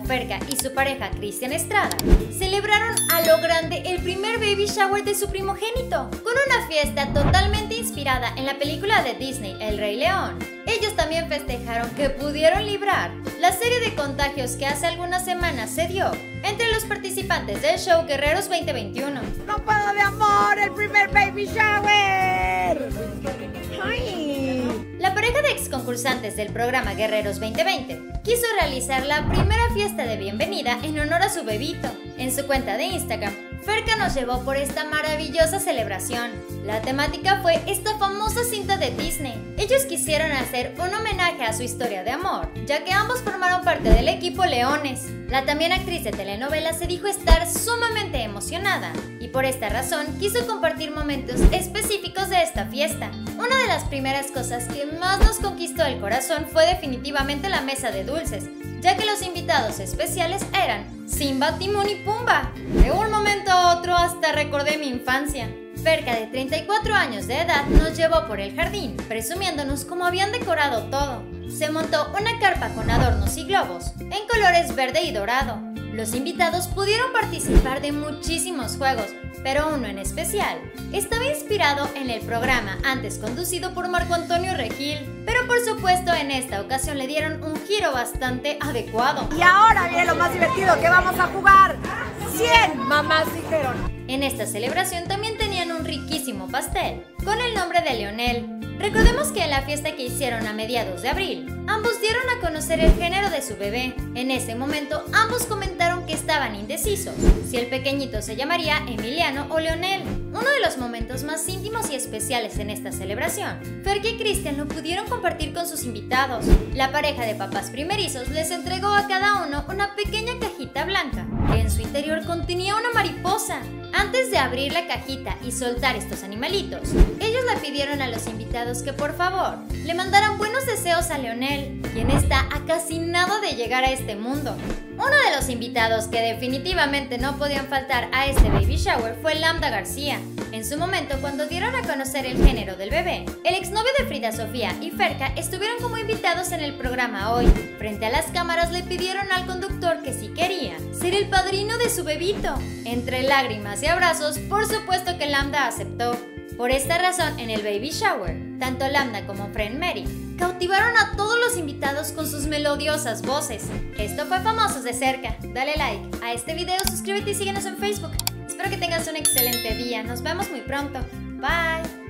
Ferka y su pareja Cristian Estrada celebraron a lo grande el primer baby shower de su primogénito, con una fiesta totalmente inspirada en la película de Disney El Rey León. Ellos también festejaron que pudieron librar la serie de contagios que hace algunas semanas se dio entre los participantes del show Guerreros 2021. ¡No puedo de amor! ¡El primer baby shower! ¡Ay! La pareja de ex concursantes del programa Guerreros 2020 quiso realizar la primera fiesta de bienvenida en honor a su bebito. En su cuenta de Instagram, Ferka nos llevó por esta maravillosa celebración. La temática fue esta famosa cinta de Disney. Ellos quisieron hacer un homenaje a su historia de amor, ya que ambos formaron parte del equipo Leones. La también actriz de telenovela se dijo estar sumamente emocionada y por esta razón quiso compartir momentos específicos de esta fiesta. Una de las primeras cosas que más nos conquistó el corazón fue definitivamente la mesa de dulces, ya que los invitados especiales eran Simba, Timón y Pumba. De un momento a otro hasta recordé mi infancia. Ferka, de 34 años de edad, nos llevó por el jardín, presumiéndonos cómo habían decorado todo. Se montó una carpa con adornos y globos, en colores verde y dorado. Los invitados pudieron participar de muchísimos juegos, pero uno en especial estaba inspirado en el programa antes conducido por Marco Antonio Regil, pero por supuesto en esta ocasión le dieron un giro bastante adecuado. Y ahora viene lo más divertido, que vamos a jugar 100 mamás dijeron. En esta celebración también tenían un riquísimo pastel con el nombre de Leonel. Recordemos que en la fiesta que hicieron a mediados de abril, ambos dieron a conocer el género de su bebé. En ese momento, ambos comentaron que estaban indecisos, si el pequeñito se llamaría Emiliano o Leonel. Uno de los momentos más íntimos y especiales en esta celebración, Ferka y Cristian lo pudieron compartir con sus invitados. La pareja de papás primerizos les entregó a cada uno una pequeña cajita blanca, que en su interior contenía una mariposa. Antes de abrir la cajita y soltar estos animalitos, ellos le pidieron a los invitados que por favor le mandaran buenos deseos a Leonel, quien está a casi nada de llegar a este mundo. Uno de los invitados que definitivamente no podían faltar a este baby shower fue Lambda García. En su momento, cuando dieron a conocer el género del bebé, el exnovio de Frida Sofía y Ferka estuvieron como invitados en el programa Hoy. Frente a las cámaras le pidieron al conductor que si quería ser el padrino de su bebito. Entre lágrimas y abrazos, por supuesto que Lambda aceptó. Por esta razón, en el baby shower, tanto Lambda como Friend Mary cautivaron a todos los invitados con sus melodiosas voces. Esto fue Famosos de Cerca. Dale like a este video, suscríbete y síguenos en Facebook. Espero que tengas un excelente día. Nos vemos muy pronto. Bye.